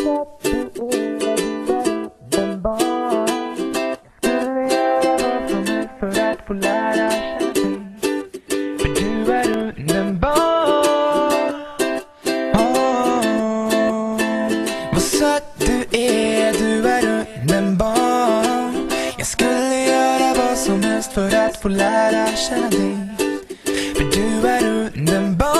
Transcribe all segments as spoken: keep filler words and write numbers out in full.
För att få lära känna dig. För du är underbar.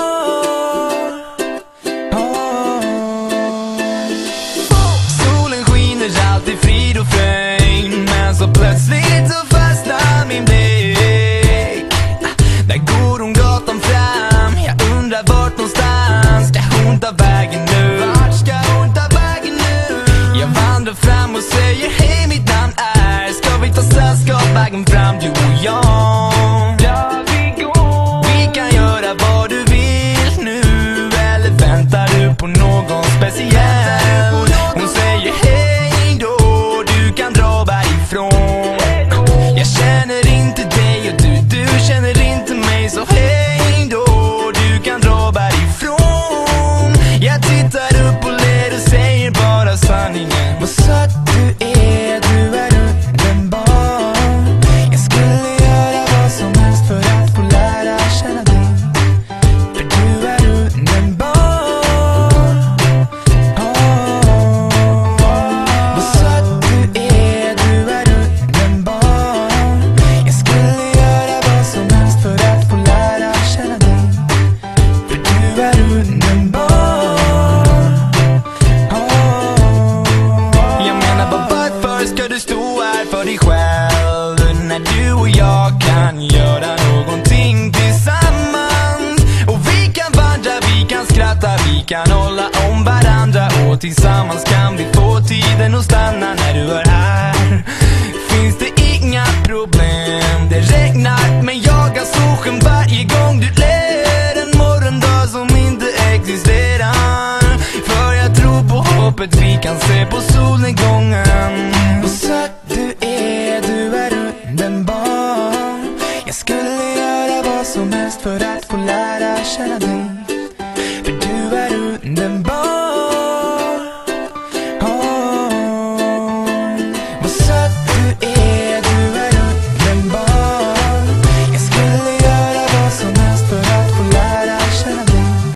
oh. Solen skiner alltid frid och fröjd, men så plötsligt så fastnar min blick. Där går hon gatan fram. Jag undrar vart någonstans ska hon ta vägen nu? Vart ska hon ta vägen nu? Jag vandrar fram och säger hej, mitt namn är. Ska vi ta sällskap vägen fram, du och jag? Ja, vi går. Vi kan göra vad du vill nu. Eller väntar du på någon speciell? Hon säger hej då, du kan dra härifrån. Jag känner inte dig och du, du känner inte mig. Så hej då, du kan dra härifrån. Jag tittar upp och ler och säger bara sanningen. Vad söt du är, du är underbar. Jag skulle göra vad som helst för att få lära känna dig. För du är underbar. oh. Vad söt du är, du är underbar. Jag skulle göra vad som helst för att få lära känna dig. För du är underbar. Jag menar bara, varför ska du stå här för dig själv när du och jag kan göra någonting tillsammans? Och vi kan vandra, vi kan skratta, vi kan hålla om varandra. Och tillsammans kan vi få tiden att stanna när du är här.